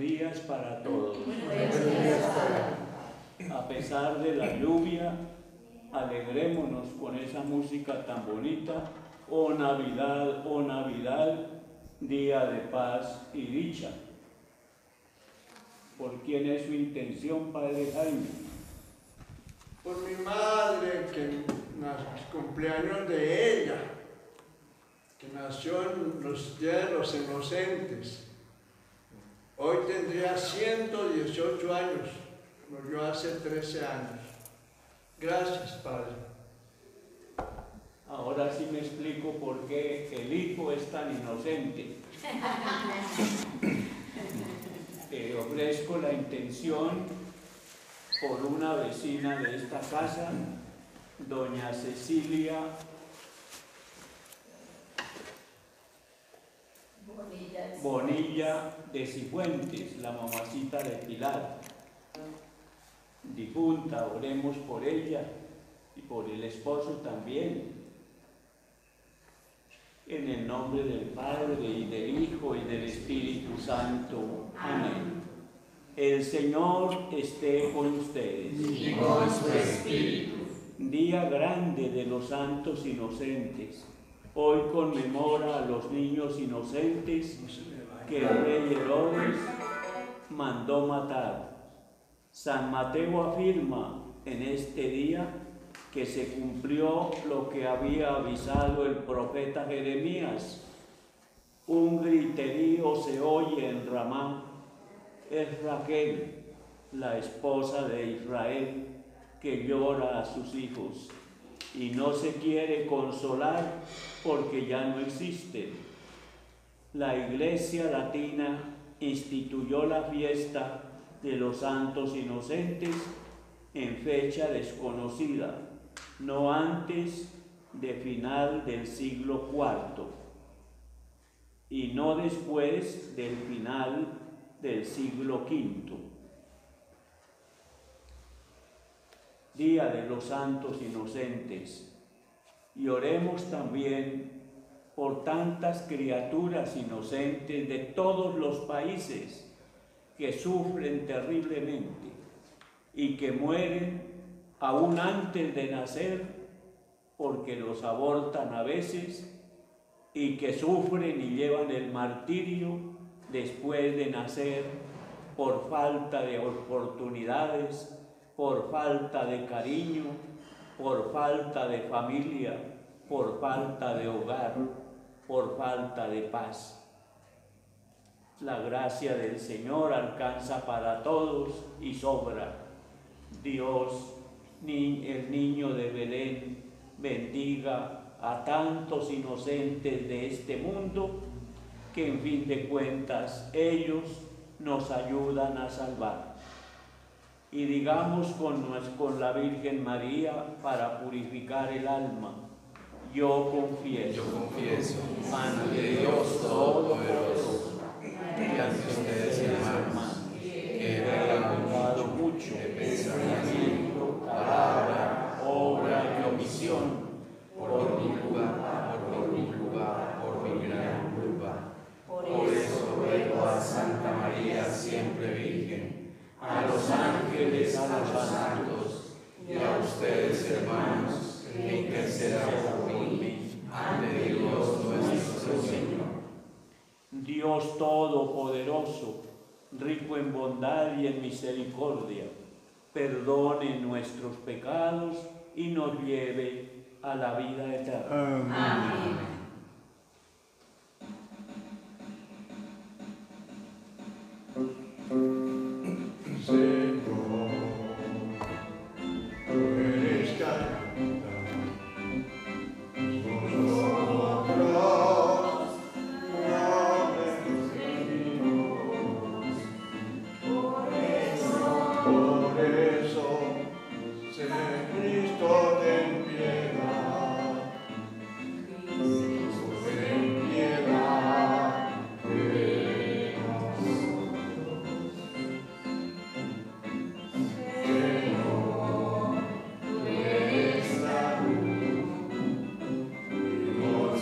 días para todos. Buenos días para A pesar de la lluvia, alegrémonos con esa música tan bonita. Oh Navidad, día de paz y dicha. ¿Por quién es su intención, Padre Jaime? por mi madre, que cumpleaños de ella, que nació en los días de los inocentes. Hoy tendría 118 años, murió hace 13 años. Gracias, Padre. Ahora sí me explico por qué el hijo es tan inocente. Ofrezco la intención por una vecina de esta casa, doña Cecilia Bonilla de Cifuentes, la mamacita de Pilar. Difunta, oremos por ella y por el esposo también. En el nombre del Padre, y del Hijo, y del Espíritu Santo. Amén. El Señor esté con ustedes. Y con su espíritu. Día grande de los santos inocentes. Hoy conmemora a los niños inocentes que el rey Herodes mandó matar. San Mateo afirma en este día que se cumplió lo que había avisado el profeta Jeremías. Un griterío se oye en Ramá. Es Raquel, la esposa de Israel, que llora a sus hijos y no se quiere consolar porque ya no existen. La Iglesia Latina instituyó la fiesta de los santos inocentes en fecha desconocida, no antes de final del siglo IV y no después del final del siglo V. Día de los santos inocentes. Y oremos también por tantas criaturas inocentes de todos los países que sufren terriblemente y que mueren aún antes de nacer porque los abortan a veces, y que sufren y llevan el martirio después de nacer por falta de oportunidades, por falta de cariño, por falta de familia, por falta de hogar, por falta de paz. La gracia del Señor alcanza para todos y sobra. Dios, el niño de Belén, bendiga a tantos inocentes de este mundo que en fin de cuentas ellos nos ayudan a salvar. Y digamos con la Virgen María para purificar el alma: yo confieso ante Dios Todopoderoso y ante ustedes, hermanos, que he pecado mucho de pensamiento, palabra, obra y omisión, por mi gran culpa. Por eso ruego a Santa María, siempre Virgen, a los ángeles, a los santos y a ustedes, hermanos, que intercedan por mí ante Dios nuestro Señor. Dios Todopoderoso, rico en bondad y en misericordia, perdone nuestros pecados y nos lleve a la vida eterna. Amén. Señor, tú eres canta, nosotros no venimos. Por eso, Señor Cristo, ten piedad. Cristo, ten piedad de nosotros. Señor, tú eres la luz y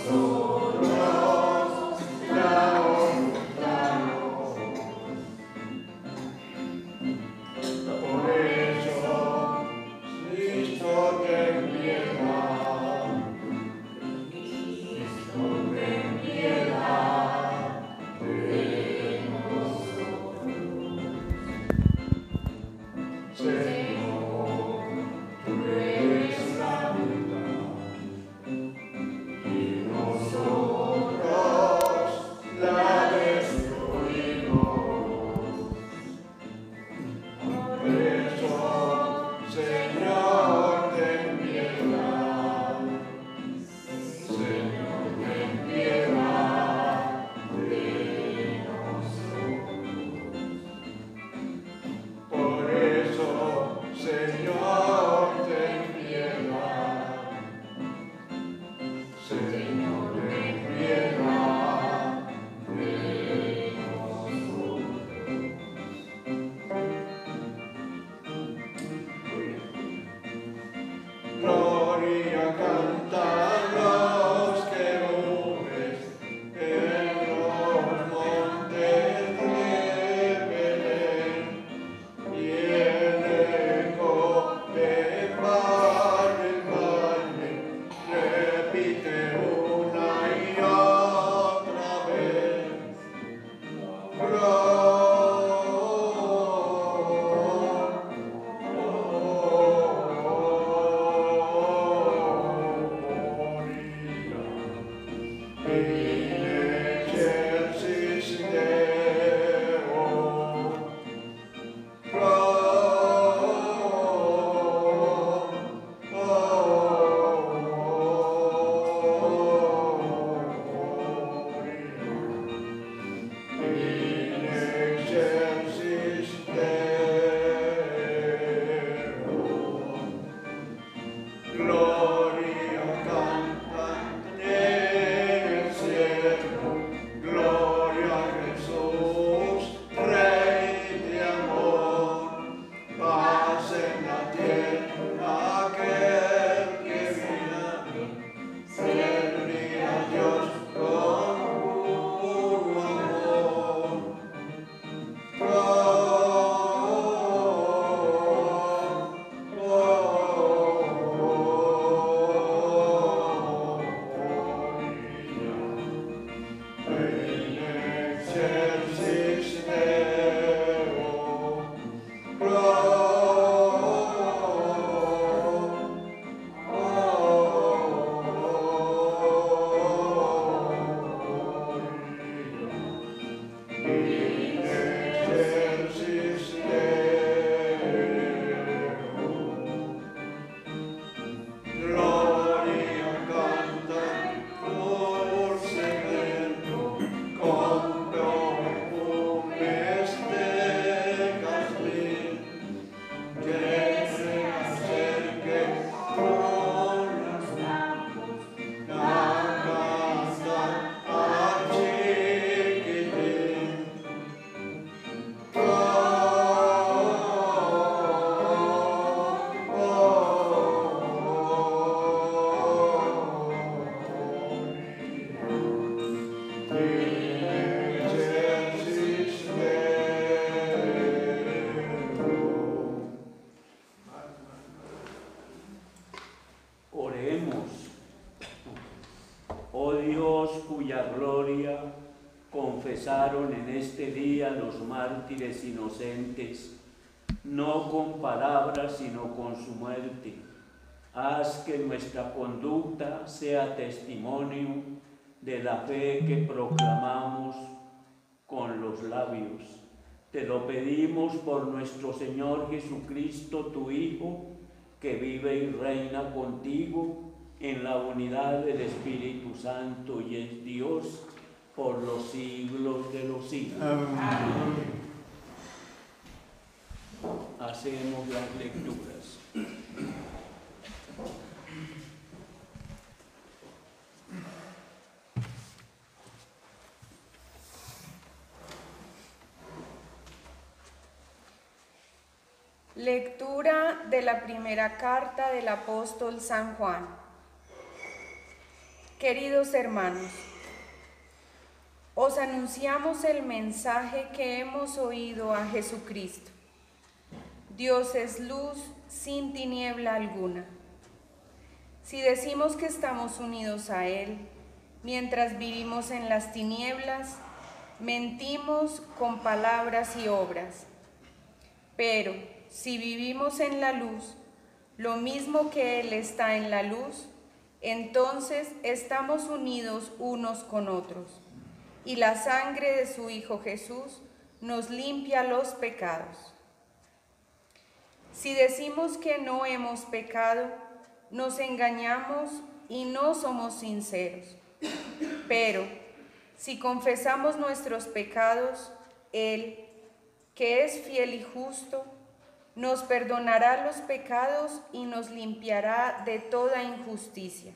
nosotros la ocultamos. Señor, tú eres la verdad, y nosotros la destruimos. Por eso, Señor, ten piedad. Señor, ten piedad de nosotros. Por eso, Señor, ten piedad. Señor, ten piedad de nosotros. Gloria cantan los querubes en los montes de Belén, y el eco de Padre repite una y otra vez. Gloria cantan en el cielo, gloria a Jesús, Rey de amor, paz en la tierra aquel que viene, servir a Dios con puro amor. Gloria cantan por secreto con perfumes de jazmín, que se acerquen con las manos a cantar al chiquitín. Oremos. Oh Dios, cuya gloria confesaron en este día los mártires inocentes, no con palabras sino con su muerte. Haz que nuestra conducta sea testimonio de la fe que proclamamos con los labios. Te lo pedimos por nuestro Señor Jesucristo, tu Hijo, que vive y reina contigo en la unidad del Espíritu Santo y es Dios por los siglos de los siglos. Amén. Hacemos las lecturas. Lectura de la primera carta del apóstol San Juan. Queridos hermanos, os anunciamos el mensaje que hemos oído a Jesucristo. Dios es luz sin tiniebla alguna. Si decimos que estamos unidos a Él, mientras vivimos en las tinieblas, mentimos con palabras y obras. Pero si vivimos en la luz, lo mismo que Él está en la luz, entonces estamos unidos unos con otros, y la sangre de su Hijo Jesús nos limpia los pecados. Si decimos que no hemos pecado, nos engañamos y no somos sinceros. Pero si confesamos nuestros pecados, Él, que es fiel y justo, nos perdonará los pecados y nos limpiará de toda injusticia.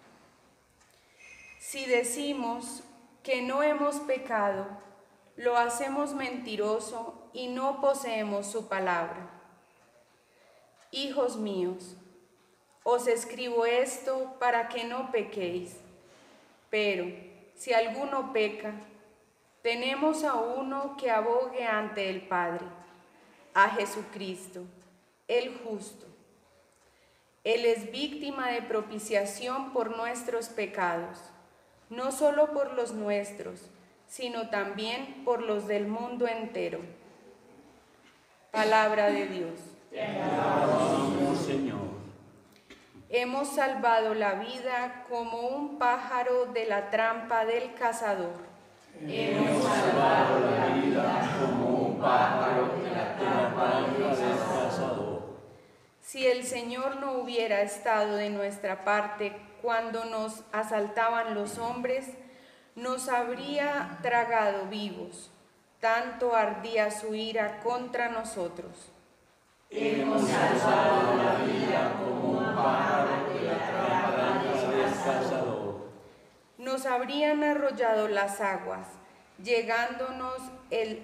Si decimos que no hemos pecado, lo hacemos mentiroso y no poseemos su palabra. Hijos míos, os escribo esto para que no pequéis. Pero si alguno peca, tenemos a uno que abogue ante el Padre, a Jesucristo, el justo. Él es víctima de propiciación por nuestros pecados, no solo por los nuestros, sino también por los del mundo entero. Palabra de Dios. Te alabamos, Señor. Hemos salvado la vida como un pájaro de la trampa del cazador. Hemos salvado la vida como un pájaro de la trampa del cazador. Si el Señor no hubiera estado de nuestra parte cuando nos asaltaban los hombres, nos habría tragado vivos. Tanto ardía su ira contra nosotros. Hemos salvado la vida como un pájaro de la trampa del cazador. Nos habrían arrollado las aguas, llegándonos el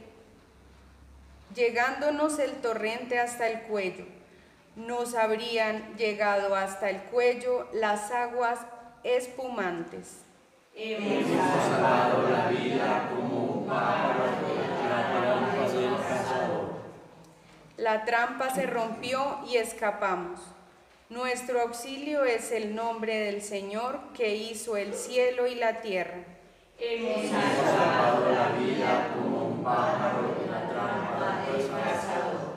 torrente hasta el cuello. Nos habrían llegado hasta el cuello las aguas espumantes. Hemos salvado la vida como un pájaro de la trampa del cazador. La trampa se rompió y escapamos. Nuestro auxilio es el nombre del Señor que hizo el cielo y la tierra. Hemos salvado la vida como un pájaro de la trampa del cazador.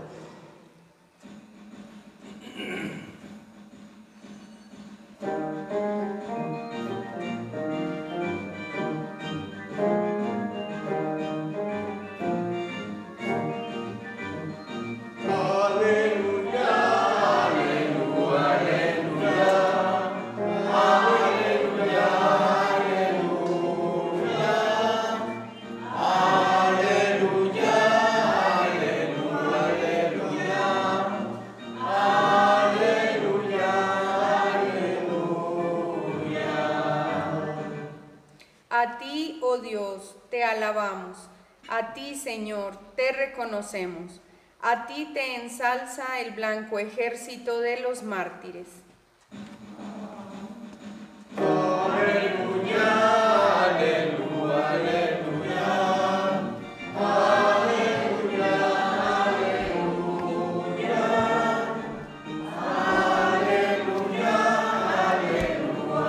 A ti, oh Dios, te alabamos. A ti, Señor, te reconocemos. A ti te ensalza el blanco ejército de los mártires. Aleluya, aleluya, aleluya. Aleluya, aleluya. Aleluya, aleluya,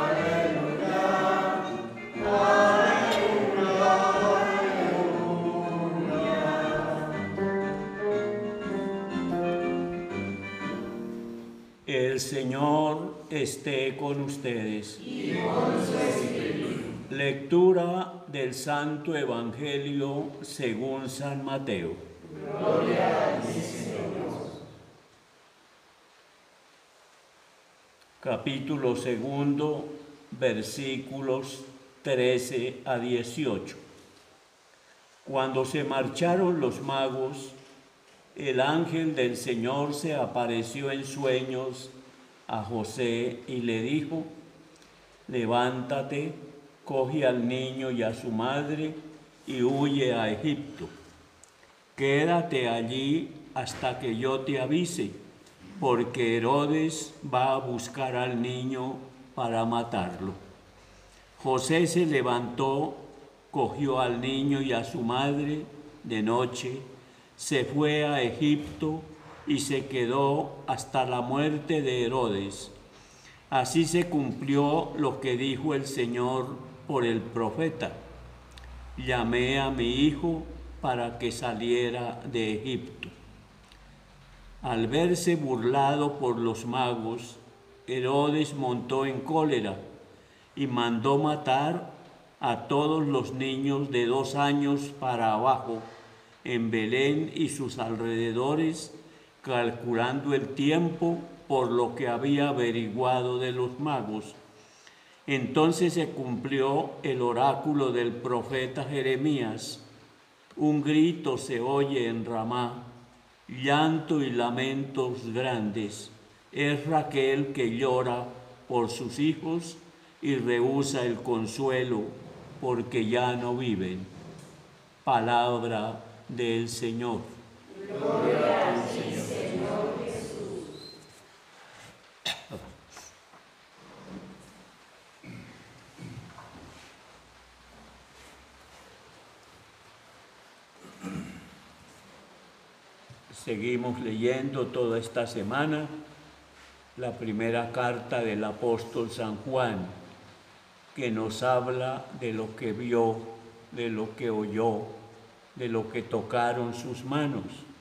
El Señor esté con ustedes. Y con su espíritu. Lectura del Santo Evangelio según San Mateo. Gloria a ti, Señor. Capítulo 2, versículos 13 a 18. Cuando se marcharon los magos, el ángel del Señor se apareció en sueños a José y le dijo: levántate, coge al niño y a su madre y huye a Egipto. Quédate allí hasta que yo te avise, porque Herodes va a buscar al niño para matarlo. José se levantó, cogió al niño y a su madre de noche, se fue a Egipto y se quedó hasta la muerte de Herodes. Así se cumplió lo que dijo el Señor por el profeta: llamé a mi hijo para que saliera de Egipto. Al verse burlado por los magos, Herodes montó en cólera y mandó matar a todos los niños de 2 años para abajo en Belén y sus alrededores, calculando el tiempo por lo que había averiguado de los magos. Entonces se cumplió el oráculo del profeta Jeremías. Un grito se oye en Ramá, llanto y lamentos grandes. Es Raquel que llora por sus hijos y rehúsa el consuelo porque ya no viven. Palabra del Señor. Gloria a ti, Señor Jesús. Seguimos leyendo toda esta semana la primera carta del apóstol San Juan, que nos habla de lo que vio, de lo que oyó, de lo que tocaron sus manos.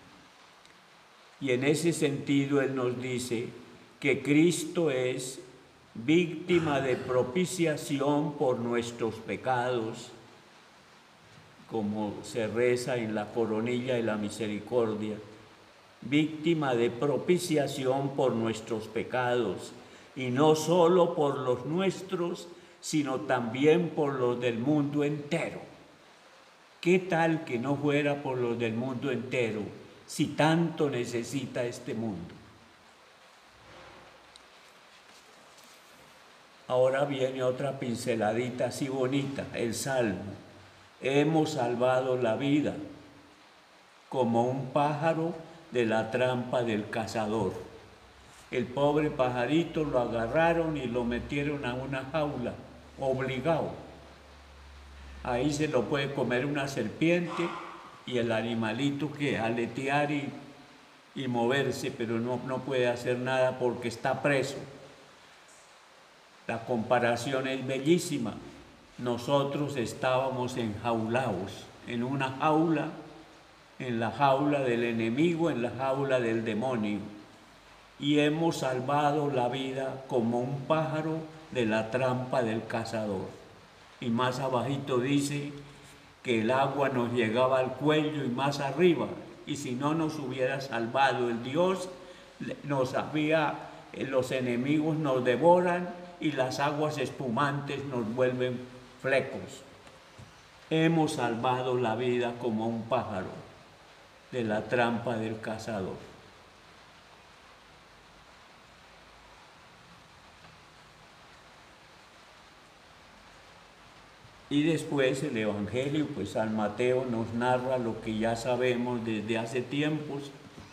Y en ese sentido él nos dice que Cristo es víctima de propiciación por nuestros pecados, como se reza en la coronilla de la misericordia, víctima de propiciación por nuestros pecados, y no solo por los nuestros, sino también por los del mundo entero. ¿Qué tal que no fuera por los del mundo entero, si tanto necesita este mundo? Ahora viene otra pinceladita así bonita, el Salmo. Hemos salvado la vida como un pájaro de la trampa del cazador. El pobre pajarito lo agarraron y lo metieron a una jaula, obligado. Ahí se lo puede comer una serpiente y el animalito que aletear y moverse, pero no puede hacer nada porque está preso. La comparación es bellísima. Nosotros estábamos enjaulados en una jaula, en la jaula del enemigo, en la jaula del demonio, y hemos salvado la vida como un pájaro de la trampa del cazador. Y más abajito dice que el agua nos llegaba al cuello y más arriba, y si no nos hubiera salvado el Dios, los enemigos nos devoran y las aguas espumantes nos vuelven flecos. Hemos salvado la vida como un pájaro de la trampa del cazador. Y después el Evangelio, pues San Mateo nos narra lo que ya sabemos desde hace tiempos,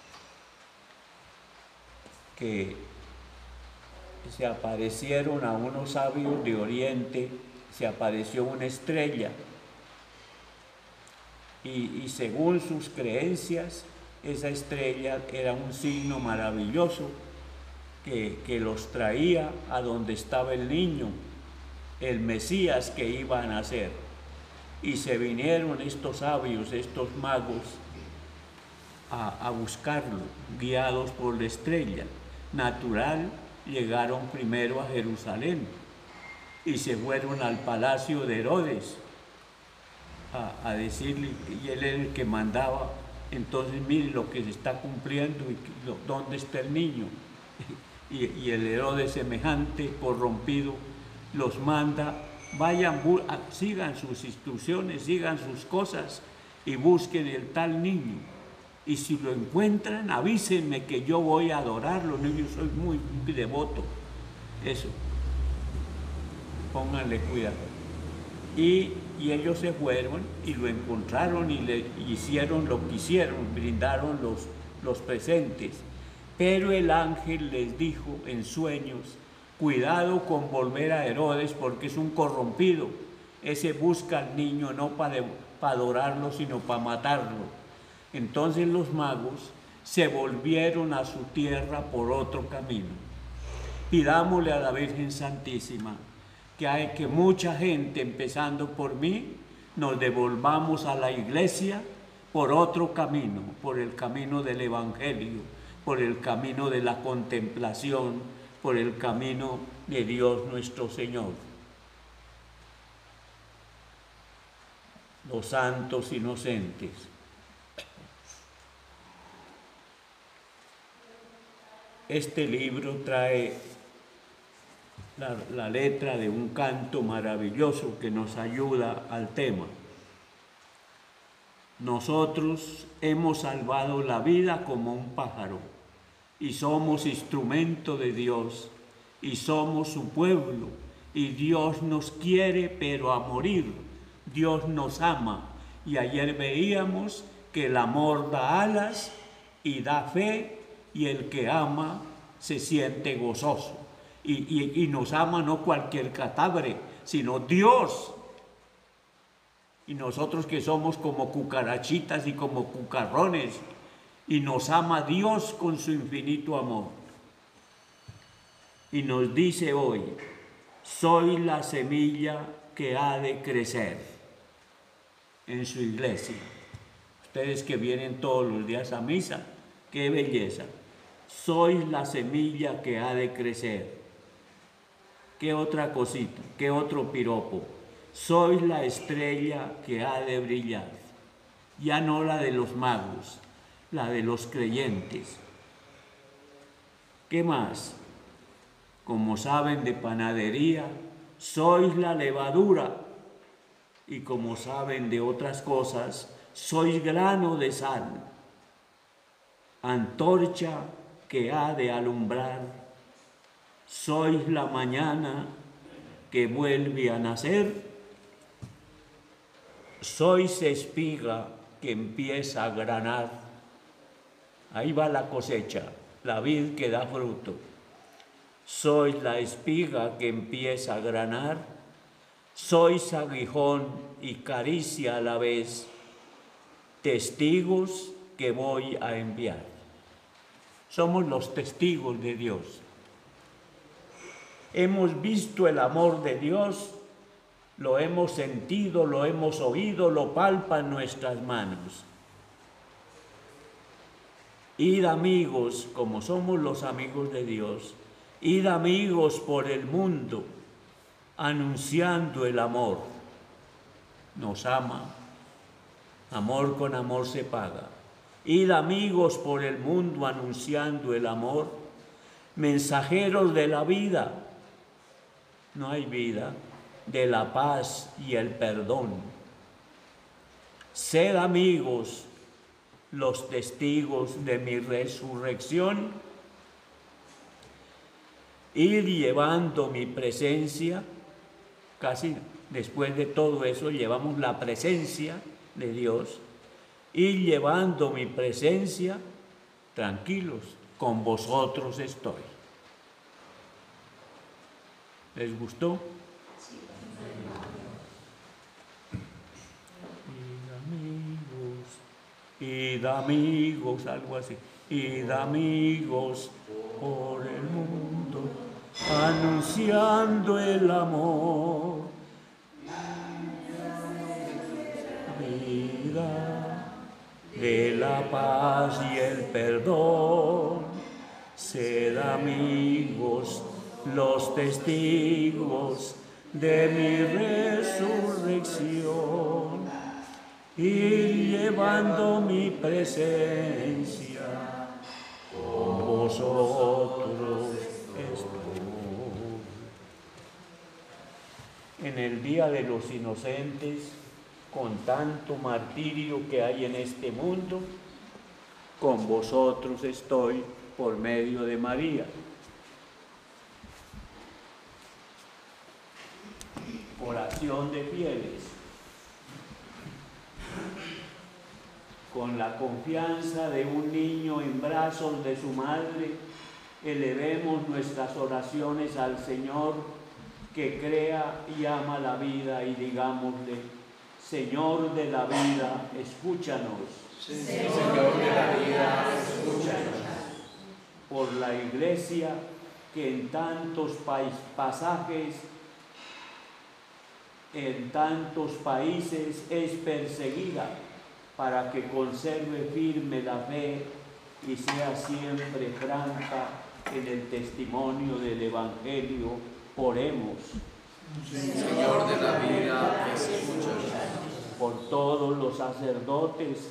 que se aparecieron a unos sabios de Oriente, se apareció una estrella, y según sus creencias, esa estrella era un signo maravilloso que los traía a donde estaba el niño, el Mesías que iba a nacer. Y se vinieron estos sabios, estos magos, a buscarlo, guiados por la estrella. Natural, llegaron primero a Jerusalén y se fueron al palacio de Herodes a decirle, y él era el que mandaba. Entonces, mire lo que se está cumpliendo y dónde está el niño. Y el Herodes, semejante, corrompido, los manda, vayan, sigan sus instrucciones, sigan sus cosas y busquen el tal niño. Y si lo encuentran, avísenme que yo voy a adorarlo. Yo soy muy devoto. Eso. Pónganle cuidado. Y ellos se fueron y lo encontraron y le hicieron lo que hicieron, brindaron los presentes. Pero el ángel les dijo en sueños, cuidado con volver a Herodes porque es un corrompido. Ese busca al niño no para adorarlo, sino para matarlo. Entonces los magos se volvieron a su tierra por otro camino. Pidámosle a la Virgen Santísima que mucha gente, empezando por mí, nos devolvamos a la iglesia por otro camino, por el camino del Evangelio, por el camino de la contemplación, por el camino de Dios nuestro Señor. Los santos inocentes. Este libro trae la letra de un canto maravilloso que nos ayuda al tema. Nosotros hemos salvado la vida como un pájaro y somos instrumento de Dios y somos su pueblo y Dios nos quiere pero a morir. Dios nos ama y ayer veíamos que el amor da alas y da fe y el que ama se siente gozoso y nos ama no cualquier cadáver, sino Dios. Y nosotros que somos como cucarachitas y como cucarrones, y nos ama Dios con su infinito amor. Y nos dice hoy, soy la semilla que ha de crecer en su iglesia. Ustedes que vienen todos los días a misa, qué belleza. Soy la semilla que ha de crecer. ¿Qué otra cosita? ¿Qué otro piropo? Soy la estrella que ha de brillar, ya no la de los magos, la de los creyentes. ¿Qué más? Como saben de panadería, sois la levadura, y como saben de otras cosas, sois grano de sal, antorcha que ha de alumbrar, sois la mañana que vuelve a nacer. Sois espiga que empieza a granar. Ahí va la cosecha, la vid que da fruto. Sois la espiga que empieza a granar. Sois aguijón y caricia a la vez. Testigos que voy a enviar. Somos los testigos de Dios. Hemos visto el amor de Dios, lo hemos sentido, lo hemos oído, lo palpan nuestras manos. Id amigos, como somos los amigos de Dios, id amigos por el mundo, anunciando el amor. Nos ama, amor con amor se paga. Id amigos por el mundo, anunciando el amor, mensajeros de la vida. No hay vida, de la paz y el perdón. Sed amigos, los testigos de mi resurrección, ir llevando mi presencia. Casi después de todo eso llevamos la presencia de Dios, ir llevando mi presencia, tranquilos, con vosotros estoy. ¿Les gustó? Id amigos, algo así. Id amigos por el mundo, anunciando el amor. Vida de la paz y el perdón. Sed amigos, los testigos de mi resurrección, ir llevando mi presencia, con vosotros estoy. En el Día de los Inocentes, con tanto martirio que hay en este mundo, con vosotros estoy por medio de María. Oración de fieles. Con la confianza de un niño en brazos de su madre, elevemos nuestras oraciones al Señor, que crea y ama la vida, y digámosle: Señor de la vida, escúchanos. Señor de la vida, escúchanos. Por la Iglesia, que en tantos pasajes, en tantos países es perseguida, para que conserve firme la fe y sea siempre franca en el testimonio del Evangelio. Oremos. Señor de la vida, escúchanos. Por todos los sacerdotes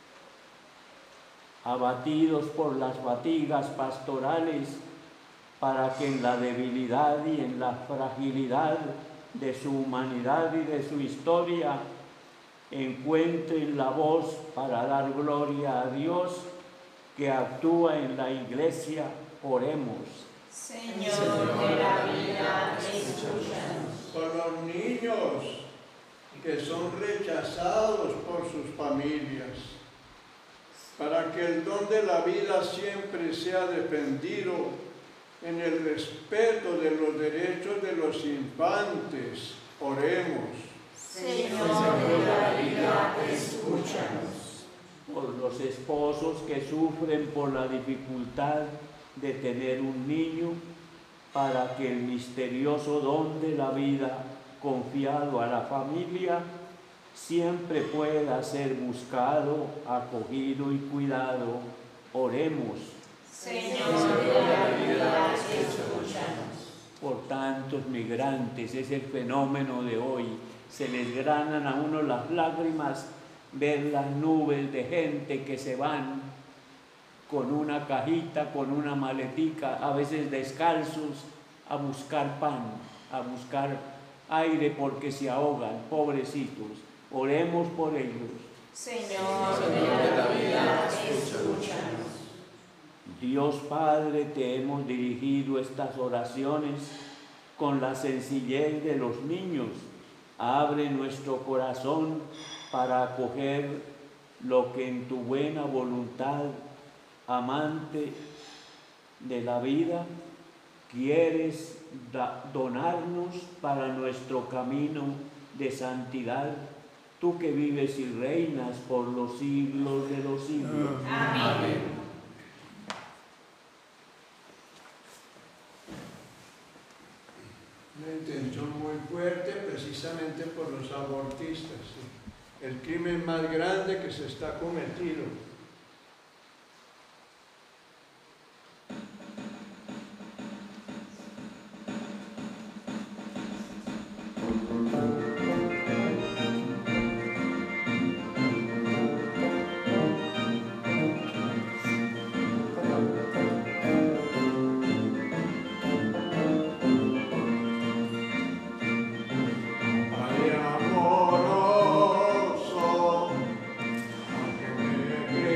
abatidos por las fatigas pastorales, para que en la debilidad y en la fragilidad de su humanidad y de su historia encuentren la voz para dar gloria a Dios que actúa en la Iglesia. Oremos. Señor de la vida, escúchanos. Por los niños que son rechazados por sus familias, para que el don de la vida siempre sea defendido en el respeto de los derechos de los infantes. Oremos. Señor de la vida, escúchanos. Por los esposos que sufren por la dificultad de tener un niño, para que el misterioso don de la vida confiado a la familia siempre pueda ser buscado, acogido y cuidado. Oremos. Señor de la vida, escúchanos. Por tantos migrantes, es el fenómeno de hoy. Se les granan a uno las lágrimas ver las nubes de gente que se van con una cajita, con una maletica, a veces descalzos, a buscar pan, a buscar aire porque se ahogan, pobrecitos. Oremos por ellos. Señor de la vida, escúchanos. Dios Padre, te hemos dirigido estas oraciones con la sencillez de los niños. Abre nuestro corazón para acoger lo que en tu buena voluntad, amante de la vida, quieres donarnos para nuestro camino de santidad. Tú que vives y reinas por los siglos de los siglos. Amén. Una intención muy fuerte precisamente por los abortistas. ¿Sí? El crimen más grande que se está cometiendo. Ay, amoroso, aunque me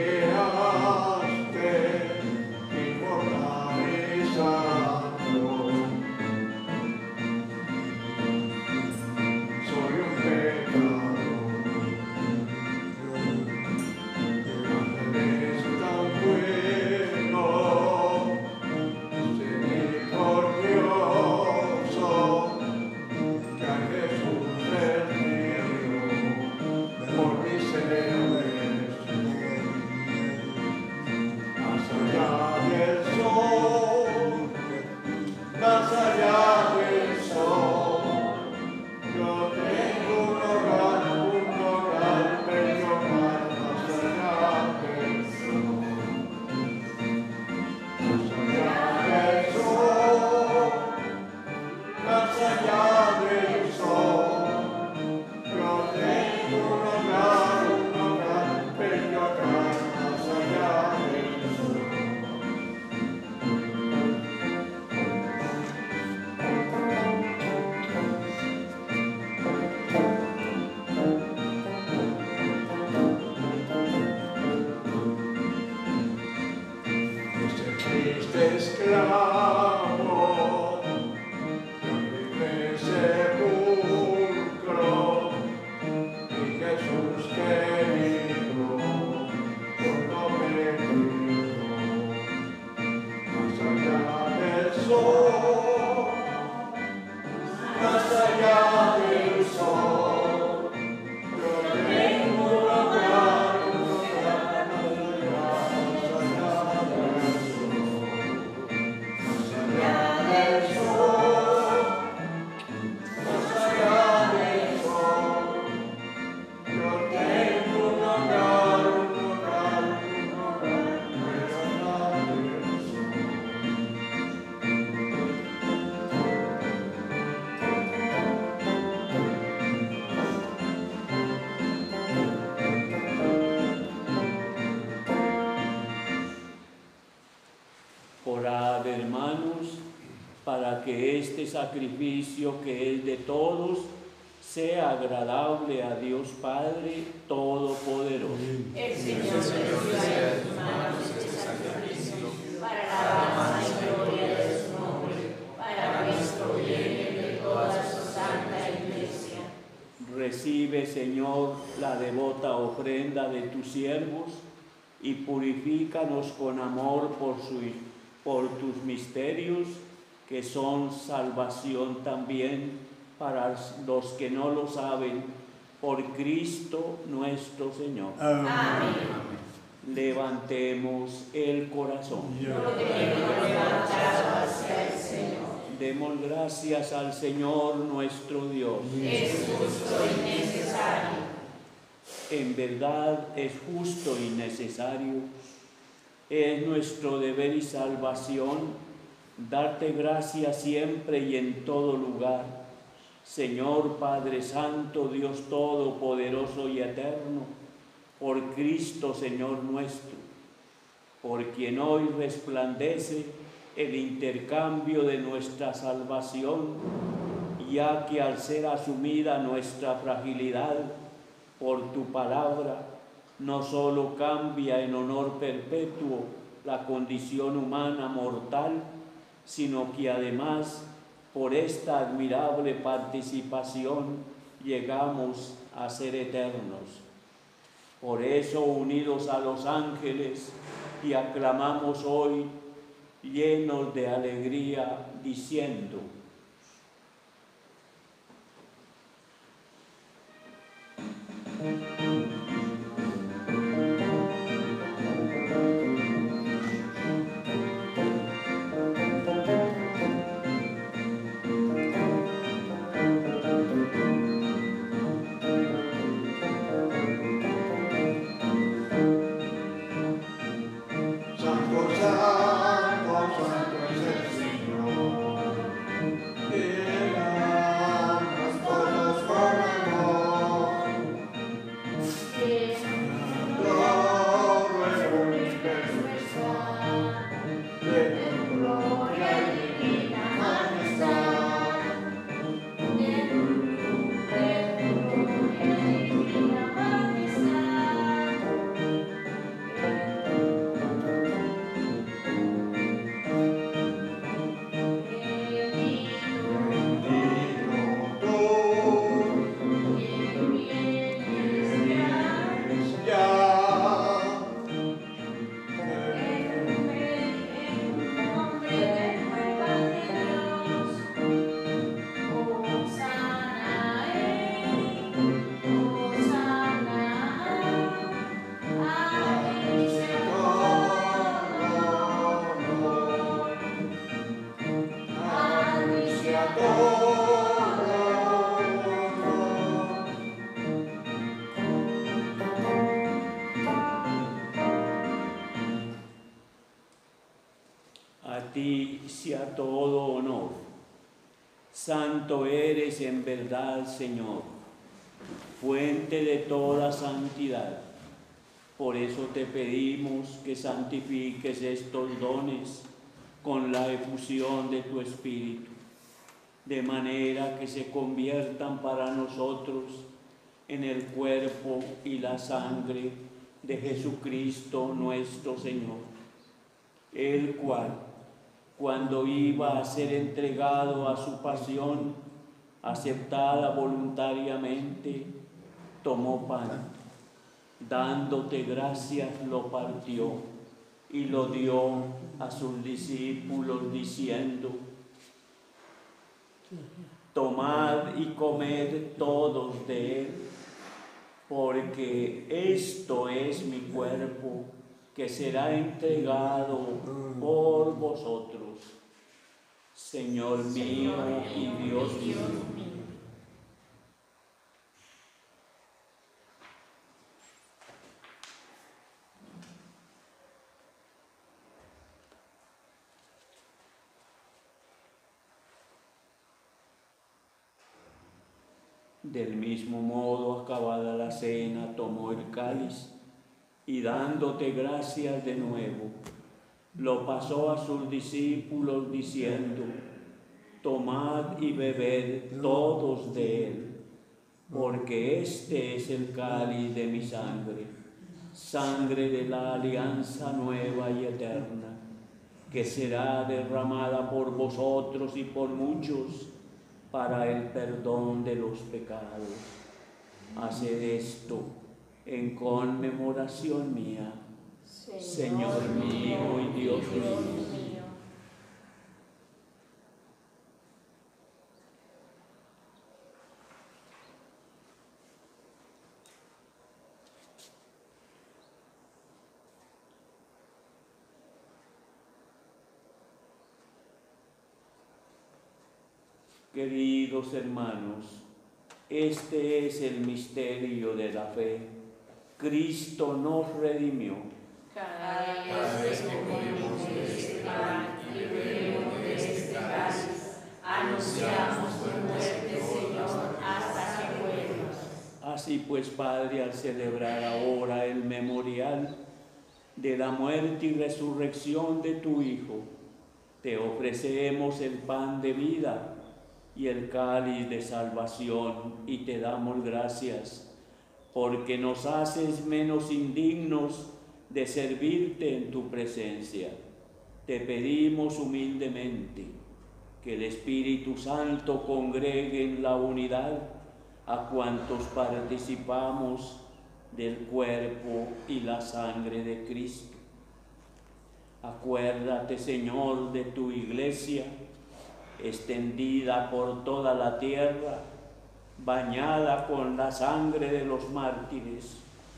hermanos, para que este sacrificio que es de todos sea agradable a Dios Padre Todopoderoso. El Señor reciba de tus manos este sacrificio para la alabanza y gloria de su nombre, para nuestro bien y el de toda su santa Iglesia. Recibe, Señor, la devota ofrenda de tus siervos y purifícanos con amor por tus misterios, que son salvación también para los que no lo saben, por Cristo nuestro Señor. Amén. Levantemos el corazón. Lo tenemos levantado hacia el Señor. Demos gracias al Señor nuestro Dios. Es justo y necesario. En verdad es justo y necesario. Es nuestro deber y salvación darte gracias siempre y en todo lugar, Señor Padre Santo, Dios Todopoderoso y Eterno, por Cristo Señor nuestro, por quien hoy resplandece el intercambio de nuestra salvación, ya que al ser asumida nuestra fragilidad por tu palabra, no solo cambia en honor perpetuo la condición humana mortal, sino que además, por esta admirable participación, llegamos a ser eternos. Por eso, unidos a los ángeles, y aclamamos hoy, llenos de alegría, diciendo: a ti sea todo honor. Santo eres en verdad, Señor, fuente de toda santidad. Por eso te pedimos que santifiques estos dones con la efusión de tu Espíritu, de manera que se conviertan para nosotros en el cuerpo y la sangre de Jesucristo nuestro Señor, el cual, cuando iba a ser entregado a su pasión, aceptada voluntariamente, tomó pan, dándote gracias lo partió y lo dio a sus discípulos diciendo: tomad y comed todos de él, porque esto es mi cuerpo que será entregado por vosotros. Señor mío y Dios mío. Del mismo modo, acabada la cena, tomó el cáliz y dándote gracias de nuevo, lo pasó a sus discípulos diciendo: tomad y bebed todos de él, porque este es el cáliz de mi sangre, sangre de la alianza nueva y eterna, que será derramada por vosotros y por muchos para el perdón de los pecados. Haced esto en conmemoración mía, Señor mío y Dios mío. Queridos hermanos, este es el misterio de la fe. Cristo nos redimió. Cada vez que comemos de este pan y bebemos de este cáliz, anunciamos tu muerte, Señor, hasta que vuelvas. Así pues, Padre, al celebrar ahora el memorial de la muerte y resurrección de tu Hijo, te ofrecemos el pan de vida y el cáliz de salvación, y te damos gracias porque nos haces menos indignos de servirte en tu presencia. Te pedimos humildemente que el Espíritu Santo congregue en la unidad a cuantos participamos del cuerpo y la sangre de Cristo. Acuérdate, Señor, de tu Iglesia, extendida por toda la tierra, bañada con la sangre de los mártires,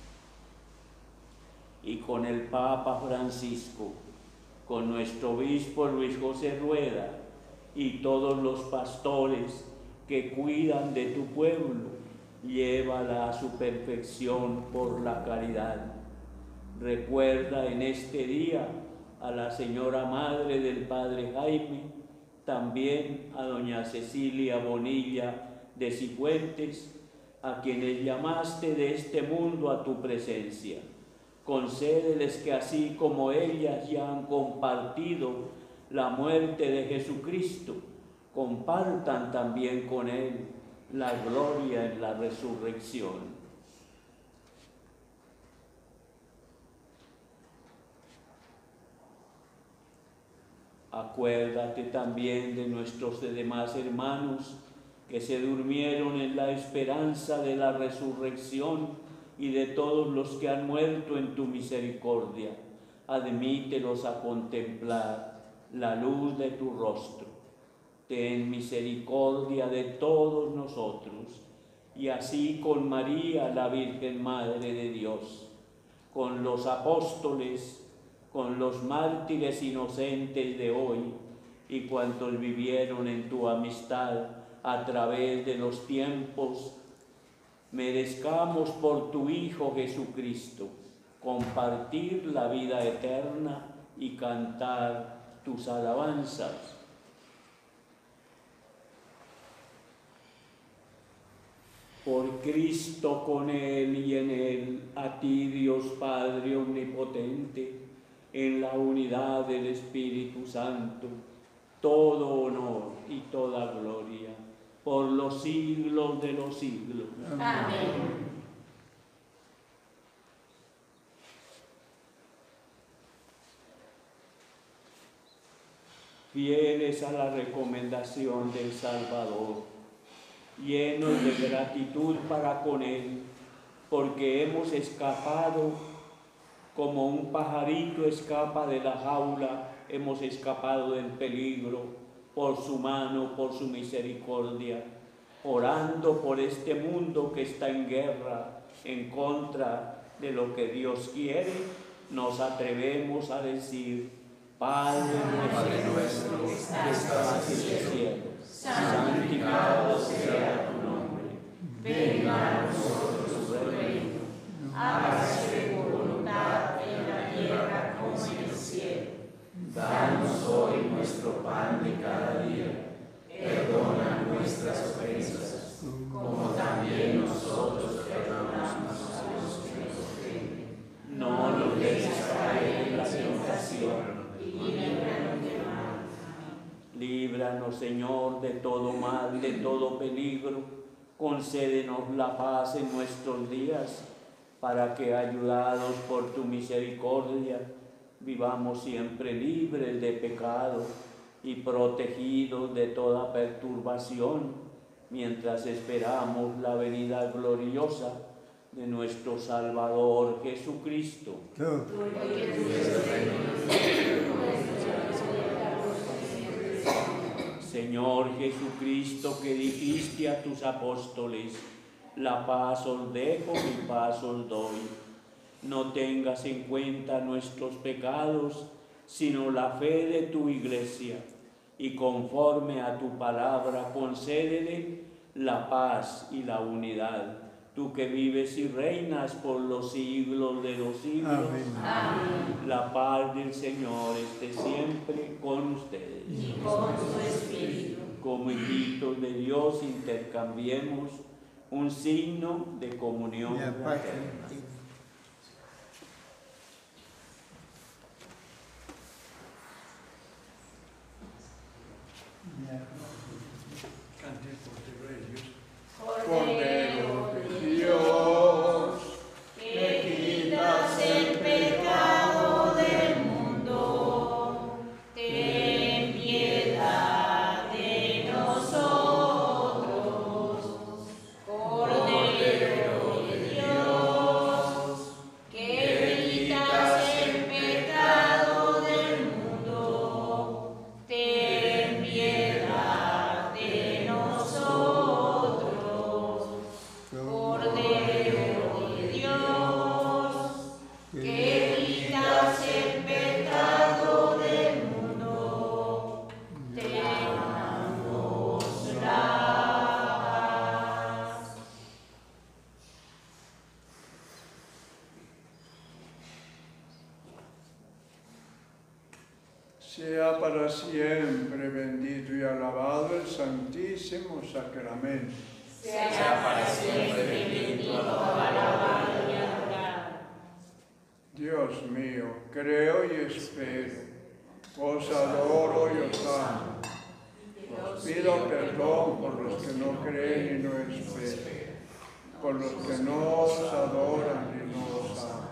y con el Papa Francisco, con nuestro obispo Luis José Rueda y todos los pastores que cuidan de tu pueblo, llévala a su perfección por la caridad. Recuerda en este día a la Señora Madre del Padre Jaime, también a doña Cecilia Bonilla de Cifuentes, a quienes llamaste de este mundo a tu presencia. Concédeles que así como ellas ya han compartido la muerte de Jesucristo, compartan también con Él la gloria en la resurrección. Acuérdate también de nuestros demás hermanos que se durmieron en la esperanza de la resurrección y de todos los que han muerto en tu misericordia. Admítelos a contemplar la luz de tu rostro. Ten misericordia de todos nosotros, y así con María, la Virgen Madre de Dios, con los apóstoles, con los mártires inocentes de hoy y cuantos vivieron en tu amistad a través de los tiempos, merezcamos por tu Hijo Jesucristo compartir la vida eterna y cantar tus alabanzas. Por Cristo, con Él y en Él, a ti, Dios Padre omnipotente, en la unidad del Espíritu Santo, todo honor y toda gloria, por los siglos de los siglos. Amén. Fieles a la recomendación del Salvador, llenos de gratitud para con Él, porque hemos escapado como un pajarito escapa de la jaula, hemos escapado del peligro por su mano, por su misericordia, orando por este mundo que está en guerra en contra de lo que Dios quiere. Nos atrevemos a decir: Padre nuestro que estás en el cielo, santificado sea tu nombre. Venga a nosotros tu reino. Hágase tu voluntad en la tierra como en el cielo. Danos hoy nuestro pan de cada día. Perdona nuestras ofensas, como también nosotros perdonamos a los que nos ofenden. No nos dejes caer en la tentación Líbranos, Señor, de todo mal, de todo peligro. Concédenos la paz en nuestros días, para que, ayudados por tu misericordia, vivamos siempre libres de pecado y protegidos de toda perturbación, mientras esperamos la venida gloriosa de nuestro Salvador Jesucristo. Señor Jesucristo, que dijiste a tus apóstoles: la paz os dejo, mi paz os doy. No tengas en cuenta nuestros pecados, sino la fe de tu Iglesia, y conforme a tu palabra concédele la paz y la unidad. Tú que vives y reinas por los siglos de los siglos. Amén. La paz del Señor esté siempre con ustedes. Y con su espíritu. Como hijitos de Dios, intercambiemos un signo de comunión fraterna. Cordero de Dios, que quitas el pecado del mundo, ten piedad de nosotros. Cordero de Dios, que quitas el pecado del mundo, ten piedad de nosotros. Cordero de Dios, que quitas el pecado del mundo, danos la paz. sea para siempre bendito y alabado el Santísimo Sacramento. Sea para siempre bendito, alabado y adorado. Dios mío, creo y espero, os adoro y os amo. Os pido perdón por los que no creen y no esperan, por los que no os adoran y no os aman.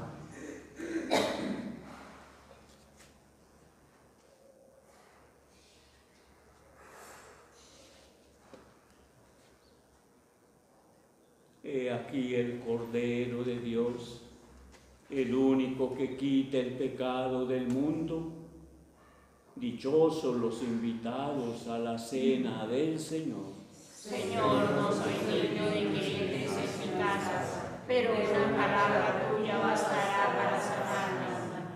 He aquí el Cordero de Dios, el único que quita el pecado del mundo. Dichosos los invitados a la cena del Señor. Señor, no soy digno de que entres en mi casa, pero una palabra tuya bastará para sanar mi alma.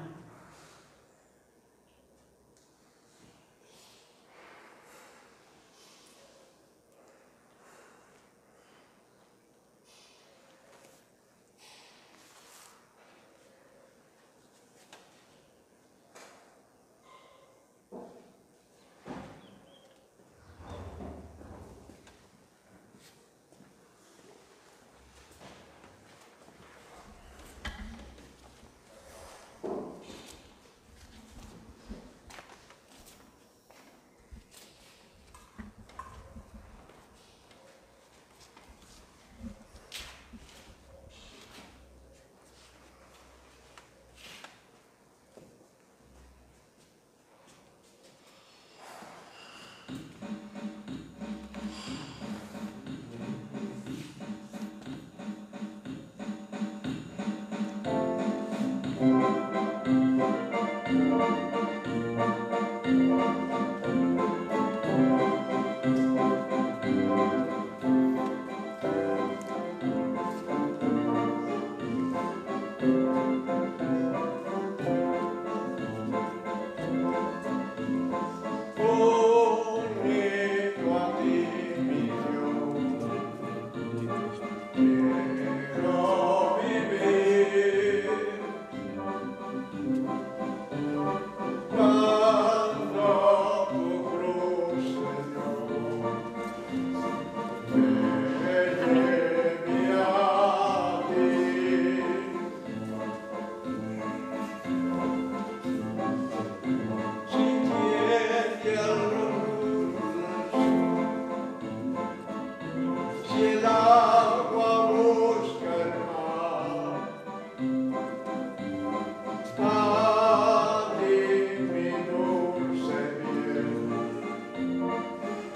Con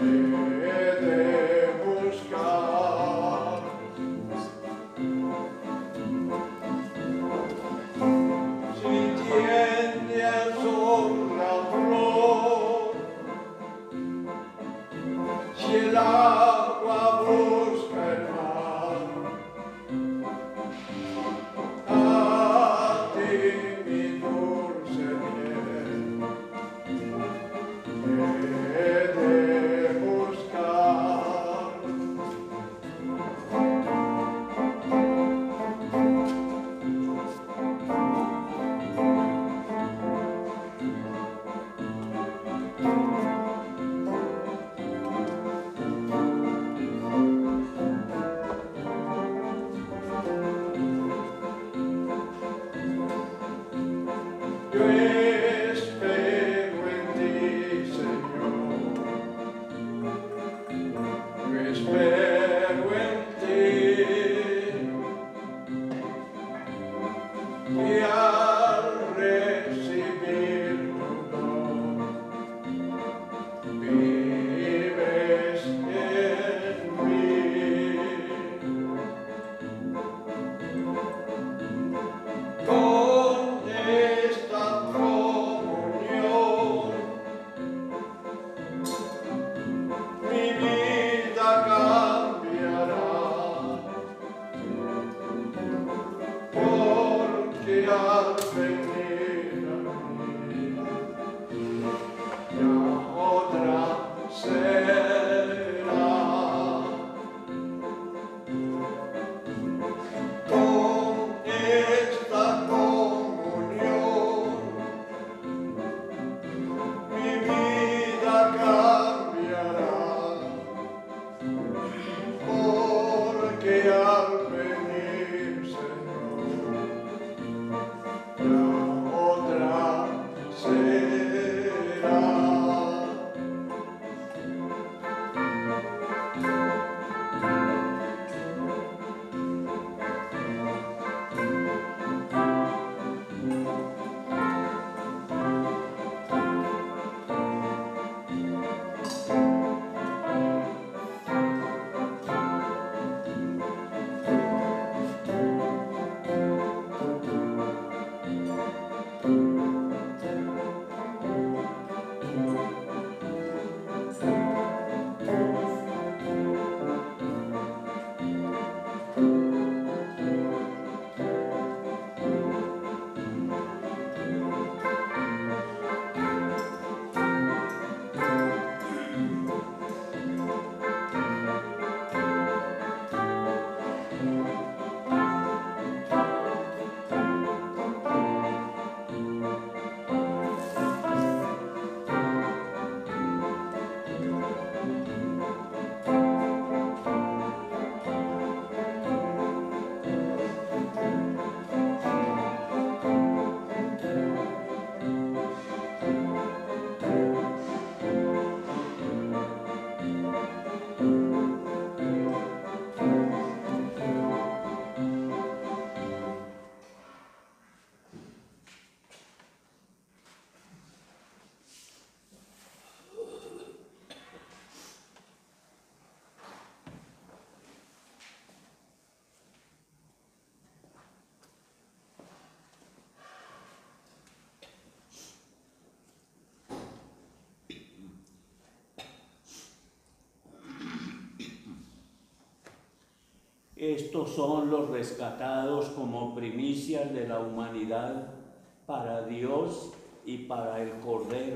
Estos son los rescatados como primicias de la humanidad para Dios y para el Cordero.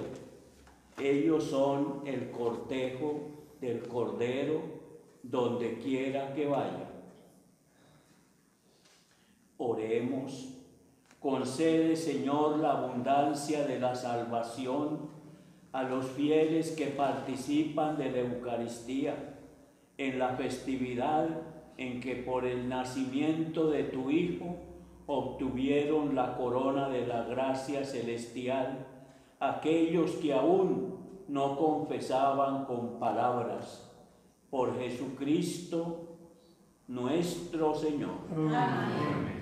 Ellos son el cortejo del Cordero donde quiera que vaya. Oremos. Concede, Señor, la abundancia de la salvación a los fieles que participan de la Eucaristía en la festividad en que por el nacimiento de tu Hijo obtuvieron la corona de la gracia celestial, aquellos que aún no confesaban con palabras. Por Jesucristo nuestro Señor. Amén.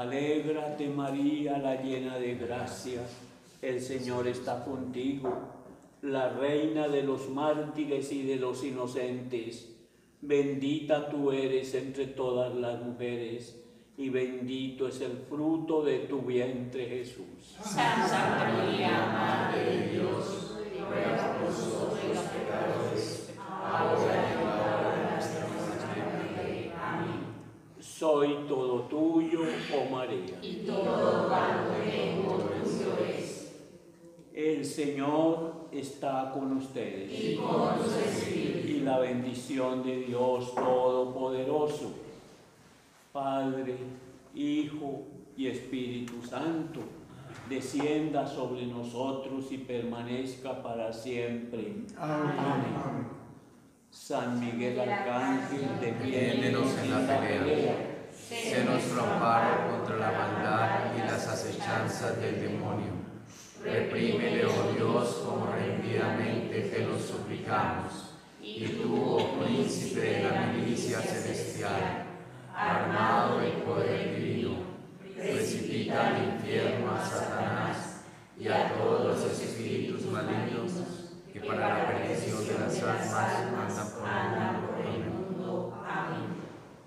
Alégrate María, la llena de gracia, el Señor está contigo, la reina de los mártires y de los inocentes. Bendita tú eres entre todas las mujeres, y bendito es el fruto de tu vientre, Jesús. Santa María, Madre de Dios, ruega por nosotros los pecadores, ahora y en la hora de nuestra muerte. Amén. Soy todo tuyo, oh María. Y todo cuanto tengo tuyo es. El Señor está con ustedes. Y con tu espíritu. Y la bendición de Dios Todopoderoso, Padre, Hijo y Espíritu Santo, descienda sobre nosotros y permanezca para siempre. Amén. San Miguel Arcángel, Defiéndenos en la pelea. Sénos amparo contra la maldad y las acechanzas del demonio. Reprímele, oh Dios, como rendidamente te lo suplicamos. Y tú, oh príncipe de la milicia celestial, armado del poder divino, precipita al infierno a Satanás y a todos los espíritus malignos que para la perdición de las almas andan por el mundo. Amén.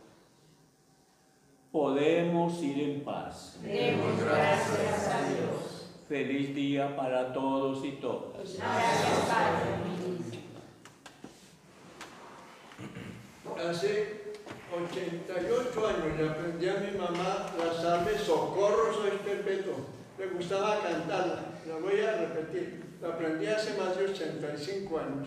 podemos ir en paz. Demos gracias a Dios. Feliz día para todos y todas. Gracias, Padre. Hace 88 años le aprendí a mi mamá la salve Socorro soy perpetuo. Le gustaba cantarla, la voy a repetir. La aprendí hace más de 85 años.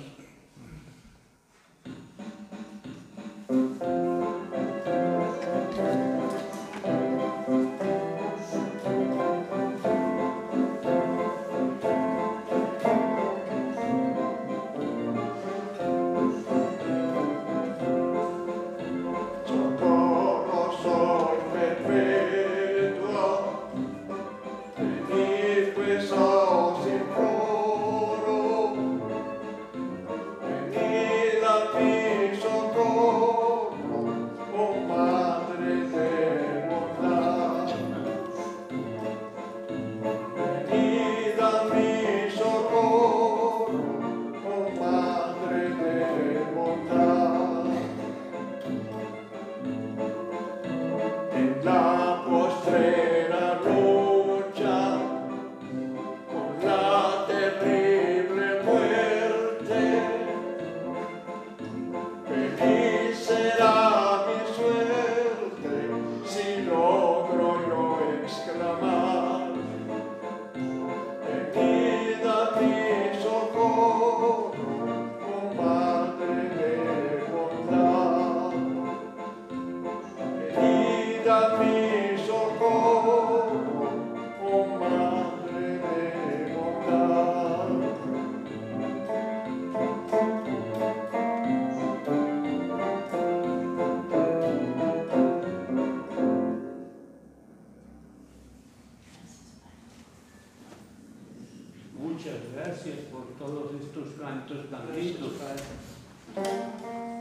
Muchas gracias por todos estos cantos tan lindos.